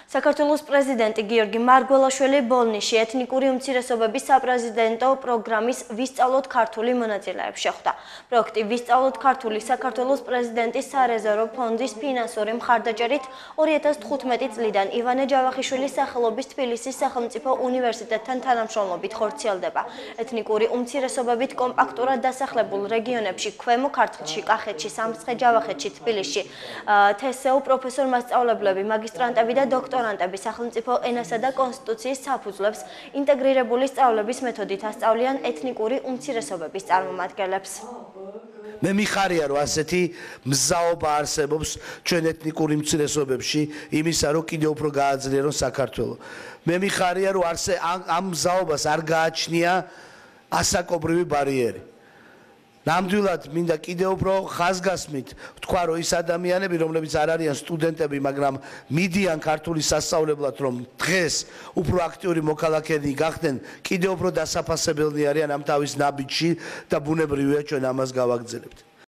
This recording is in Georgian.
საქართველოს პრეზიდენტი გიორგი მარგველაშვილი ბოლნიში ეთნიკური უმცირესობების საპრეზიდენტო პროგრამის ვისწავლოთ ქართული მონაწილეებს შეხვდა. პროექტი ვისწავლოთ ქართული საქართველოს პრეზიდენტის სარეზერვო ფონდის ფინანსური მხარდაჭერით 2015 წლიდან ივანე ჯავახიშვილის სახელობის თბილისის სახელმწიფო უნივერსიტეტთან თანამშრომლობით ხორციელდება. ეთნიკური უმცირესობებით კომპაქტურად დასახლებულ რეგიონებში ქვემო ქართლში, კახეთში, სამცხე-ჯავახეთში, თბილისში თსეუ პროფესორ-მასწავლებლები, მაგისტრანტები და დოქტორანტები სახელმწიფო ენასა და კონსტიტუციის საფუძვლებს ინტეგრირებული სწავლების მეთოდით ასწავლიან ეთნიკური უმცირესობების წარმომადგენლებს. მე მიხარია რომ ასეთი მზაობა არსებობს ჩვენ ეთნიკური უმცირესობებში იმისა რომ კიდევ უფრო გააძლიერონ საქართველოს. მე მიხარია რომ ამ მზაობას არ გააჩნია ასაკობრივი ბარიერი. ნამდვილად მინდა კიდევ უფრო ხაზგასმით თქვა რომ ის ადამიანები რომლებიც არ არიან სტუდენტები მაგრამ მიდიან ქართული სასწავლებლად რომ დღეს უფრო აქტიური მოქალაქეები გახდნენ კიდევ უფრო დასაფასებელნი არიან ამ თავის ნაბიჯში და ბუნებრივია ჩვენ ამას გავაგრძელებთ.